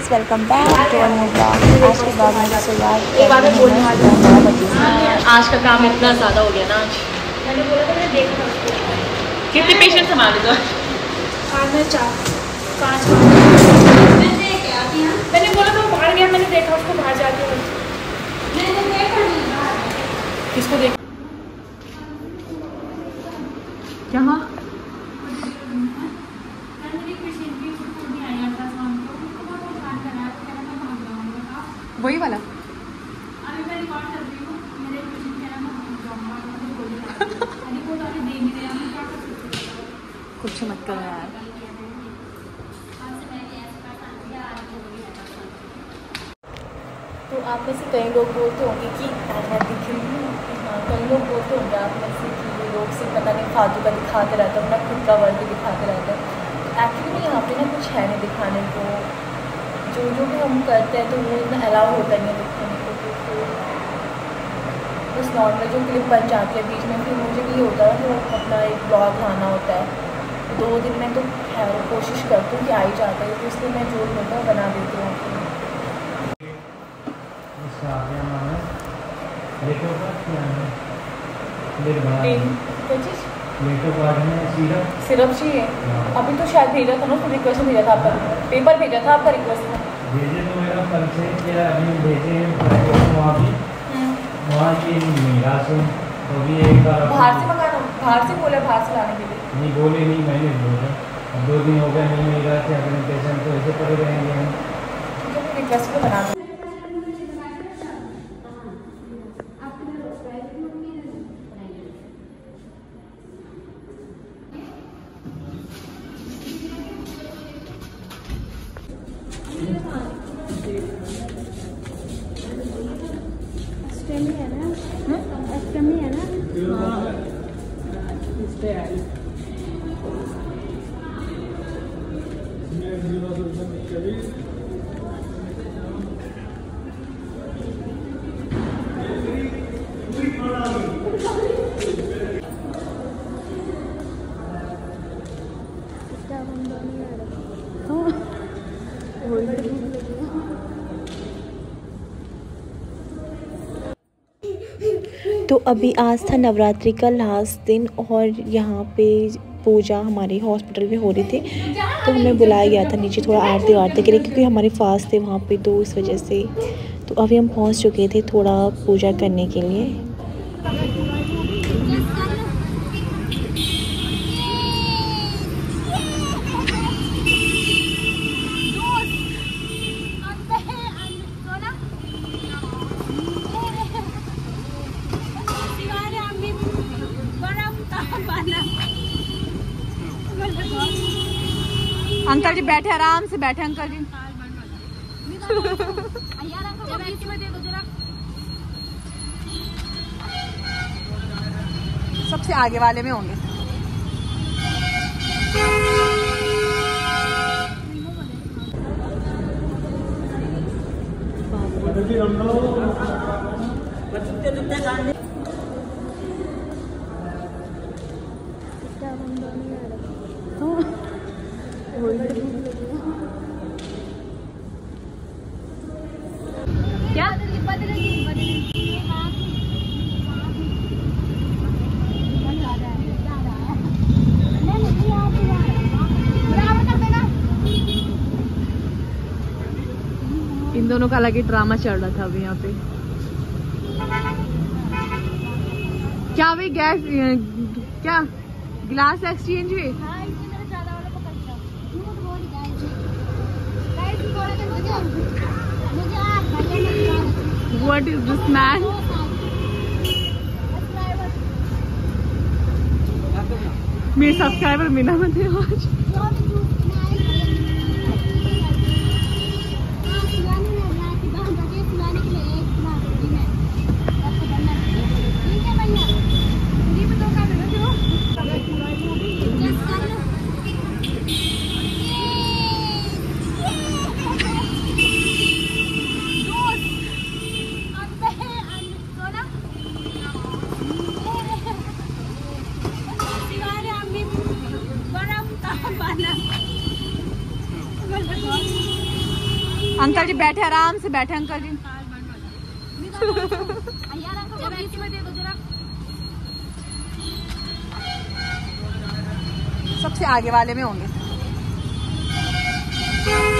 Friends, welcome back to a new blog. आज के बाद मुझे शुरुआत आज का काम इतना ज़्यादा हो गया ना। आज मैंने बोला था मैंने देखा कितने पेशेंट संभाले तो आज मैं 4-5 मैंने बोला था वो बाहर गया, मैंने देखा उसको बाहर जाते हुए। किसको देख यहाँ वही वाला कुछ मत करो यार। तो आप में से कई लोग बोलते होंगे कि मैं दिख रही हूँ। हाँ, कई लोग बोलते होंगे आप में से कि ये लोग से पता नहीं फालतू का दिखाते रहता है, अपना खुद का वर्क दिखाते रहता है। एक्चुअली यहाँ पे ना कुछ है नहीं दिखाने को। जो भी हम करते हैं तो वो इतना अलाउ होता नहीं है दिखाने को। तो बस नॉर्मल जो क्लिप बन जाती है बीच में, फिर मुझे भी होता है कि अपना एक ब्लॉग लाना होता है। 2 दिन में तो खैर कोशिश करती हूँ कि आ ही जाता है, तो इसलिए मैं जो मिलता है बना देती हूँ। सिरप चाहिए? अभी तो शायद भेजा था ना, उसको रिक्वेस्ट भेजा था आपका, पेपर भेजा था आपका रिक्वेस्ट में। भेजे तो मेरा कल से क्या अभी भेजे वहाँ भी वहाँ की मेरा से तो भी एक बार बाहर से मंगाना, बाहर से बोला बाहर से लाने के लिए। नहीं बोले नहीं, मैंने बोला 2 दिन हो गए नहीं मिला थे अपने पेशेंट तो ऐसे पड़े रहेंगे हम। रिक्वेस्ट को बना दो। तो अभी आज था नवरात्रि का लास्ट दिन और यहाँ पे पूजा हमारे हॉस्पिटल में हो रही थी, तो हमें बुलाया गया था नीचे थोड़ा आरती के लिए, क्योंकि हमारे फास्ट थे वहाँ पे, तो इस वजह से। तो अभी हम पहुँच चुके थे थोड़ा पूजा करने के लिए। अंकल जी बैठे, आराम से बैठे अंकल जी। सबसे आगे वाले में होंगे। क्या इन दोनों का अलग ही ड्रामा चल रहा था अभी यहाँ पे। क्या हुई? गैस क्या गिलास एक्सचेंज हुए? What is this man? मेरे सब्सक्राइबर मिला मुझे आज। अंकल जी बैठे, आराम से बैठे अंकल जी। सबसे आगे वाले में होंगे।